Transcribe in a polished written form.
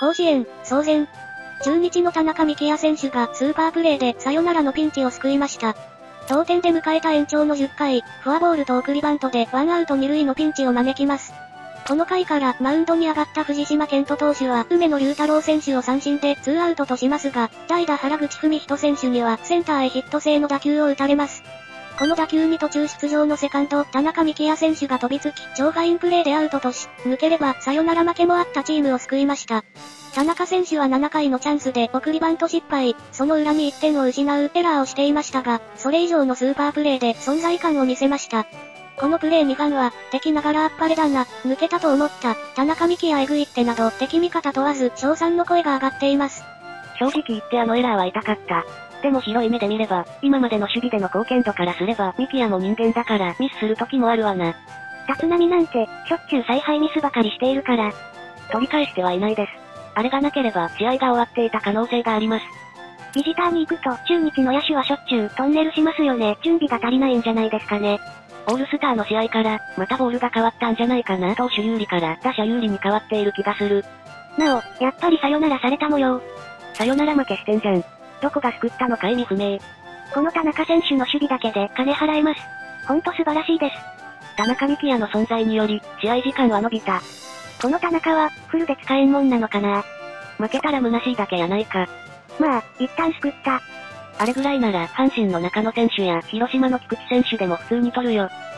甲子園、騒然。中日の田中幹也選手がスーパープレーでサヨナラのピンチを救いました。同点で迎えた延長の10回、フォアボールと送りバントでワンアウト2塁のピンチを招きます。この回からマウンドに上がった藤島健人投手は梅野隆太郎選手を三振で2アウトとしますが、代打原口文人選手にはセンターへヒット性の打球を打たれます。この打球に途中出場のセカンド、田中幹也選手が飛びつき、超ファインプレーでアウトとし、抜ければサヨナラ負けもあったチームを救いました。田中選手は7回のチャンスで送りバント失敗、その裏に1点を失うエラーをしていましたが、それ以上のスーパープレーで存在感を見せました。このプレーにファンは、敵ながらあっぱれだな、抜けたと思った、田中幹也えぐいってなど敵味方問わず称賛の声が上がっています。 正直言ってあのエラーは痛かった。でも広い目で見れば、今までの守備での貢献度からすれば、幹也も人間だからミスする時もあるわな。 立浪なんて、しょっちゅう采配ミスばかりしているから。 取り返してはいないです。あれがなければ試合が終わっていた可能性があります。 ビジターに行くと中日の野手はしょっちゅうトンネルしますよね。準備が足りないんじゃないですかね。 オールスターの試合から、またボールが変わったんじゃないかな。投手有利から打者有利に変わっている気がする。 なお、やっぱりサヨナラされた模様。 サヨナラ負けしてんじゃん。どこが救ったのか意味不明。 この田中選手の守備だけで金払えます。ほんと素晴らしいです。 田中幹也の存在により、試合時間は伸びた。 この田中は、フルで使えんもんなのかな。 負けたら虚しいだけやないか。 まあ、一旦救った。 あれぐらいなら、阪神の中野選手や広島の菊池選手でも普通に取るよ。